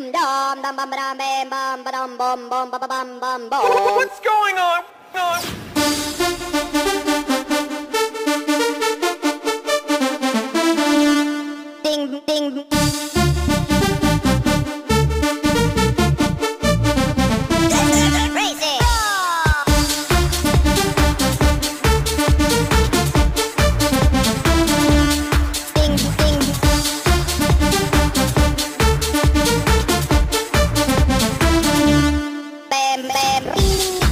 What's going on? Ding, ding. Crazy. Ding, ding. Bam, bam.